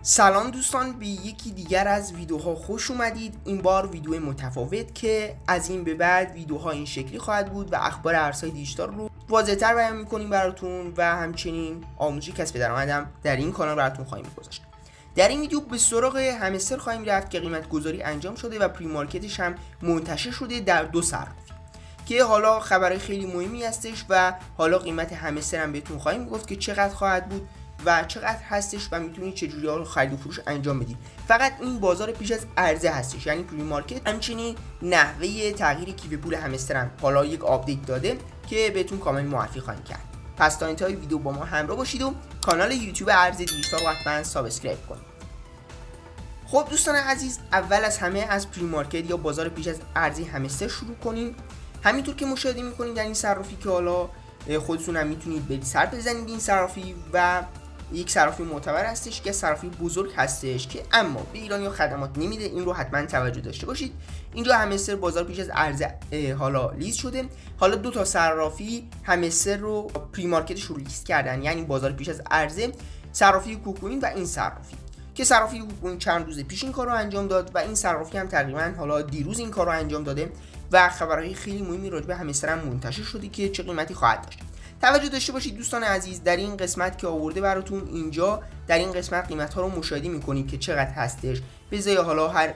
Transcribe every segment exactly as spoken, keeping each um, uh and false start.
سلام دوستان، به یکی دیگر از ویدیوها خوش اومدید. این بار ویدیو متفاوت که از این به بعد ویدیوها این شکلی خواهد بود و اخبار ارزهای دیجیتال رو واضح‌تر بیان می‌کنیم براتون و همچنین آموزشی کسب درآمدم در این کانال براتون خواهیم گذاشت. در این ویدیو به سراغ همستر خواهیم رفت که قیمت گذاری انجام شده و پری مارکتش هم منتشر شده در دو صرافی که حالا خبرهای خیلی مهمی هستش و حالا قیمت همستر هم بهتون خواهیم گفت که چقدر خواهد بود و چقدر هستش و میتونید چجوری ها رو خرید و فروش انجام بدید. فقط این بازار پیش از عرضه هستش، یعنی پری مارکت. همچنین نحوه تغییر کیف پول همستر هم حالا یک آپدیت داده که بهتون کامل معرفی خواهیم کرد. پس تا انتهای ویدیو با ما همراه باشید و کانال یوتیوب ارز دیجیتال رو حتما سابسکرایب کنید. خب دوستان عزیز، اول از همه از پری مارکت یا بازار پیش از عرضه همستر شروع کنیم. همینطور که مشاهده میکنید در این صرافی که حالا خودتون هم میتونید برید سر بزنید این صرافی و یک صرافی معتبر هستش که صرافی بزرگ هستش که اما به ایرانی خدمات نمیده. این رو حتما توجه داشته باشید. اینجا همستر بازار پیش از عرضه حالا لیست شده. حالا دو تا صرافی همستر رو پری مارکتش رو لیست کردن، یعنی بازار پیش از عرضه، صرافی کوکوین و این صرافی که صرافی کوکوین چند روز پیش این کار رو انجام داد و این صرافی هم تقریبا حالا دیروز این کار رو انجام داده و خبرهای خیلی مهمی راجع به همستر هم منتشر شده که چه قیمتی خواهد داشت. توجه داشته باشید دوستان عزیز، در این قسمت که آورده براتون اینجا در این قسمت قیمت ها رو مشاهده میکنید که چقدر هستش به ازای حالا هر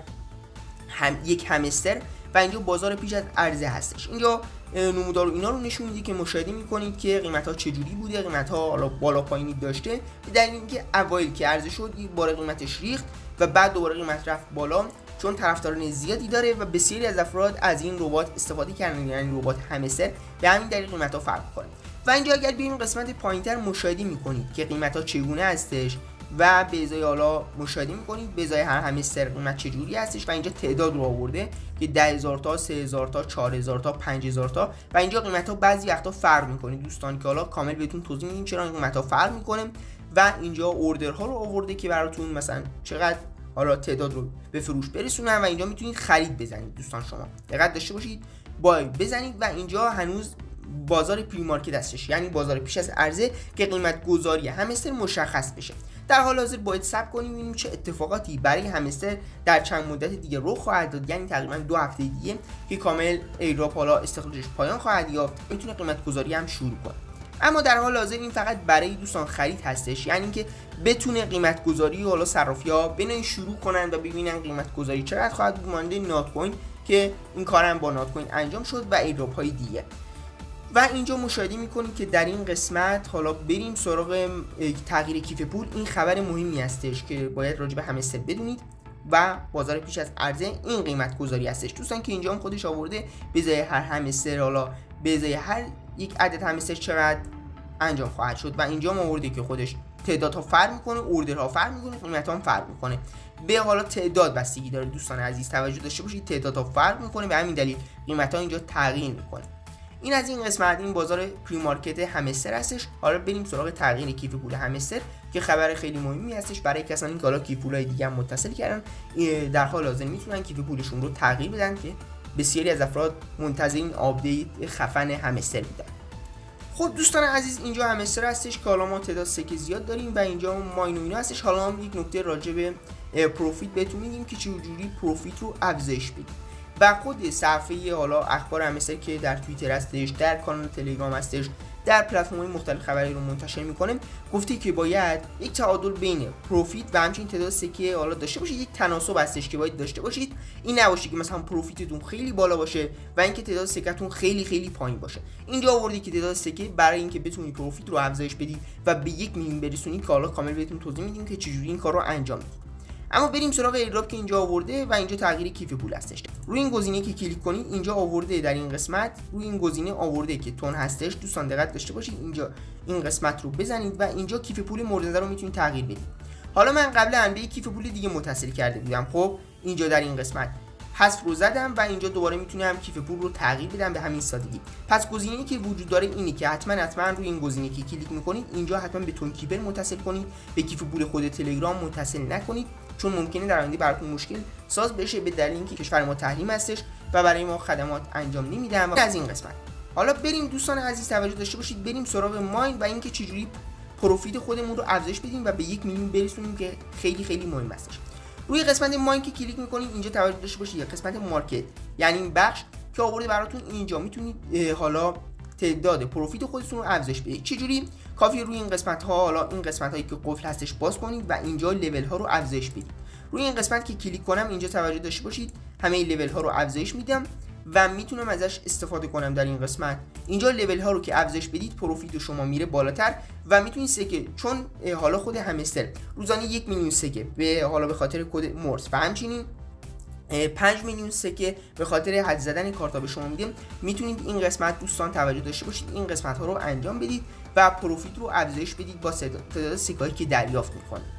هم یک همستر و اینجا بازار پیش از عرضه هستش. اینجا نمودار و اینا رو نشون میده که مشاهده میکنید که قیمت ها چجوری بوده. قیمت ها حالا بالا پایینی داشته در اینکه اوایل که عرضه شد یک بار قیمتش ریخت و بعد دوباره قیمت رفت بالا چون طرفداران زیادی داره و بسیاری از افراد از این ربات استفاده کردن، یعنی ربات همستر، به همین دلیل قیمت ها فرق میکنه. و اینجا اگر بیایم قسمت پایینتر مشاهده میکنید که قیمت ها چگونه هستش و به ازای حالا مشاهده میکنید به ازای هر همستر قیمت چجوری هستش و اینجا تعداد رو آورده که ده هزار تا، سه هزار تا، چهار هزار تا، پنج هزار تا و اینجا قیمت ها بعضی وقتا فرق میکنه دوستان که حالا کامل بهتون توضیح میدیم چرا این قیمت ها فرق میکنه. و اینجا اوردر ها رو آورده که براتون مثلا چقدر حالا تعداد رو به فروش برسونن و اینجا میتونید خرید بزنید. دوستان شما دقت داشته باشید، بای بزنید و اینجا هنوز بازار پری مارکت هستش، یعنی بازار پیش از عرضه که قیمت گذاری همستر مشخص بشه. در حال حاضر باید صبر کنیم ببینیم چه اتفاقاتی برای همستر در چند مدت دیگه رخ خواهد داد، یعنی تقریبا دو هفته دیگه که کامل ایردراپ حالا استقلالش پایان خواهد یافت، میتونه قیمت گذاری هم شروع کنه. اما در حال حاضر این فقط برای دوستان خرید هستش، یعنی اینکه بتونه قیمت گذاری حالا صرافی‌ها بنای شروع کنن و ببینن قیمت گذاری چقدر خواهد بود، مانند نات کوین که این کارم با نات کوین انجام شد و ایردراپ های دیگه. و اینجا مشاهده میکنید که در این قسمت حالا بریم سراغ تغییر کیف پول. این خبر مهمی هستش که باید راجع به همستر بدونید و بازار پیش از عرضه این قیمت گذاری هستش دوستان که اینجا هم خودش آورده به ازای هر همستر حالا به ازای هر یک عدد همستر چقدر انجام خواهد شد و اینجا هم آورده که خودش تعدادها فرق میکنه، اوردرها فرق میکنه، قیمت هم فرق میکنه. به حالا تعداد بستگی داره دوستان عزیز، توجه داشته باشید تعدادها فرق میکنه به همین دلیل قیمت ها اینجا تغییر میکنه. این از این قسمت این بازار پری مارکت همستر هستش. حالا بریم سراغ تغییر کیف پول همستر که خبر خیلی مهمی هستش برای کسانی که حالا کیف پولای دیگه هم متصل کردن. در حال حاضر میتونن کیف پولشون رو تغییر بدن که بسیاری از افراد منتظر این آپدیت خفن همستر بودن. خب دوستان عزیز، اینجا همستر هستش که حالا ما تعداد سکه زیاد داریم و اینجا ماین و اینا هستش. حالا هم یک نکته راجع به پروفیت بهتون میگیم که چجوری پروفیت رو افزایش بدیم. و خود صفحه حالا اخبار همستر که در توییتر هستش، در کانال تلگرام هستش، در پلتفرم‌های مختلف خبری رو منتشر میکنه، گفته که باید یک تعادل بین پروفیت و همچنین تعداد سکه حالا داشته باشید. یک تناسب هستش که باید داشته باشید. این نباشه که مثلا پروفیتتون خیلی بالا باشه و اینکه تعداد سکه‌تون خیلی خیلی پایین باشه. اینجا آوردی که تعداد سکه برای اینکه بتونید پروفیت رو افزایش بدید و به یک میلیون برسونید که حالا کامل بهتون توضیح میدیم که چجوری این کار رو انجام بدید. اما بریم سراغ ایردراپ که اینجا آورده و اینجا تغییر کیف پول هستش. روی این گزینه که کلیک کنید اینجا آورده در این قسمت روی این گزینه آورده که تون هستش. دوستان دقت داشته باشید اینجا این قسمت رو بزنید و اینجا کیف پول مورد نظر رو میتونید تغییر بدید. حالا من قبلا به کیف پول دیگه متصل کرده بودم، خب اینجا در این قسمت حذف رو زدم و اینجا دوباره میتونم کیف پول رو تغییر بدم به همین سادگی. پس گزینه‌ای که وجود داره اینه که حتما حتما روی این گزینه که کلیک میکنید اینجا حتما به تون کیپر متصل کنید، به کیف پول خود تلگرام متصل نکنید چون ممکنه در آینده براتون مشکل ساز بشه به دلیل اینکه کشور ما تحریم هستش و برای ما خدمات انجام نمیدن. و از این قسمت حالا بریم دوستان عزیز توجه داشته باشید بریم سراغ ماین و اینکه چجوری پروفیت خودمون رو افزایش بدیم و به یک میلیون برسونیم که خیلی خیلی مهم هستش. روی قسمت ماین که کلیک میکنید اینجا توجه داشته باشید قسمت مارکت، یعنی این بخش که آورده براتون اینجا میتونید حالا تعداد پروفیت خودتون رو افزایش بدید. چجوری؟ کافیه روی این قسمت ها، حالا این قسمت هایی که قفل هستش باز کنید و اینجا لول ها رو افزایش بدید. روی این قسمت که کلیک کنم اینجا توجه داشته باشید همه لول ها رو افزایش میدم و میتونم ازش استفاده کنم. در این قسمت اینجا لول ها رو که افزایش بدید پروفیت شما میره بالاتر و میتونید سکه، چون حالا خود همستر روزانه یک میلیون سکه به حالا به خاطر کد مورس و همچنین پنج میلیون سکه به خاطر حد زدن کارتا به شما میدیم. میتونید این قسمت دوستان توجه داشته باشید این قسمت ها رو انجام بدید و پروفیت رو افزایش بدید با تعداد سکه‌ای که دریافت میکنید.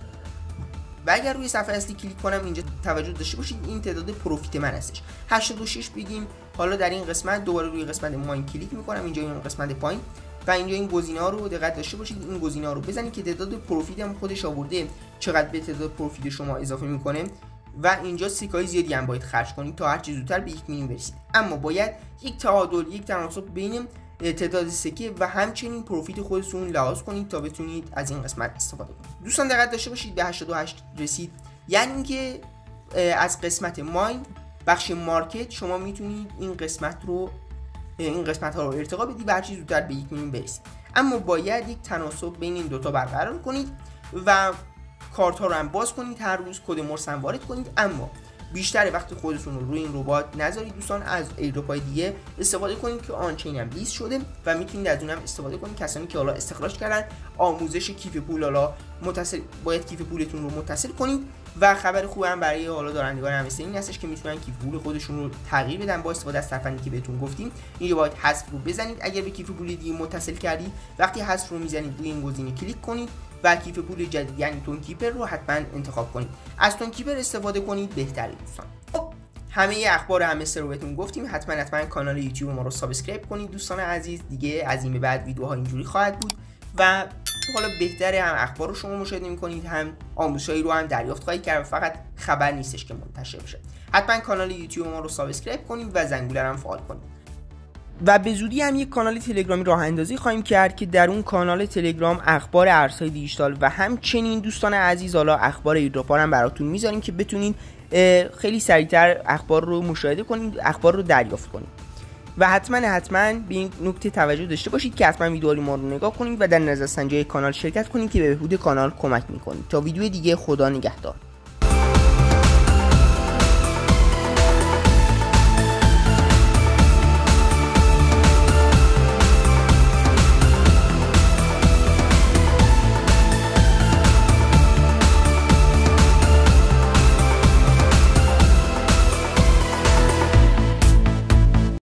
و اگر روی صفحه اصلی کلیک کنم اینجا توجه داشته باشید این تعداد پروفیت من هستش هشتاد و شش بگیم. حالا در این قسمت دوباره روی قسمت ماین کلیک میکنم اینجا این قسمت پایین و اینجا این گزینه‌ها رو دقت داشته باشید این گزینه‌ها رو بزنید که تعداد پروفیت هم خودش آورده چقدر به تعداد پروفیت شما اضافه میکنه و اینجا سکه‌های زیادی هم باید خرج کنید تا هر چه زودتر به یک میلیون برسید. اما باید یک تعادل، یک تناسب بین تعداد سکه و همچنین پروفیت خودتون لحاظ کنید تا بتونید از این قسمت استفاده کنید. دوستان دقت داشته باشید به هشتاد و هشت رسید، یعنی اینکه از قسمت ماین بخش مارکت شما میتونید این قسمت رو این قسمت ها رو ارتقا بدید و هر چه زودتر به یک میلیون برسید. اما باید یک تناسب بین این دوتا برقرار کنید و کارت ها رو هم باز کنید، هر روز کد مورس هم وارد کنید، اما بیشتر وقت خودتون رو روی این ربات نذارید دوستان. از ایردروپ‌های دیگه استفاده کنید که آنچین هم لیست شده و میتونید از اونم استفاده کنید. کسانی که حالا استخراج کردن آموزش کیف پول، حالا متصل باید کیف پولتون رو متصل کنید و خبر خوب هم برای حالا دارندگان همستر این هستش که میتونن کیف پول خودشون رو تغییر بدن با استفاده از ترفندی که بهتون گفتیم. اینجا باید حذف رو بزنید اگر به کیف پول دیگه متصل کردید. وقتی حذف رو میزنید روی این گزینه کلیک کنید و کیف پول جدید یعنی تون کیپر رو حتما انتخاب کنید. از تون کیپر استفاده کنید بهتره دوستان. خب همه اخبار همستر رو بهتون گفتیم. حتما حتما کانال یوتیوب ما رو سابسکرایب کنید دوستان عزیز. دیگه از این به بعد ویدیوها اینجوری خواهد بود و حالا بهتره هم اخبار رو شما مشاهده می‌کنید هم آموزشایی رو هم دریافت خواهید کرد، فقط خبر نیستش که منتشر بشه. حتما کانال یوتیوب ما رو سابسکرایب کنید و زنگوله رو هم فعال کنید. و به زودی هم یک کانال تلگرامی راه اندازی خواهیم کرد که در اون کانال تلگرام اخبار ارزهای دیجیتال و همچنین دوستان عزیز حالا اخبار ایردروپ هم براتون میذاریم که بتونید خیلی سریعتر اخبار رو مشاهده کنید، اخبار رو دریافت کنید. و حتما حتما به این نکته توجه داشته باشید که حتما ویدیو ما رو نگاه کنید و در نظرسنجی کانال شرکت کنید که به بهبود کانال کمک میکنید. تا ویدیو دیگه، خدا نگهدار.